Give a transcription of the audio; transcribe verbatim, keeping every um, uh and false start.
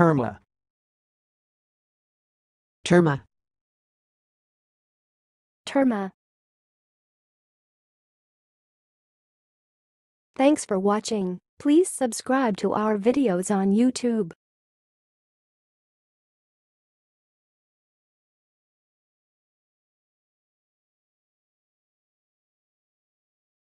terma, terma, terma. Thanks for watching. Please subscribe to our videos on YouTube.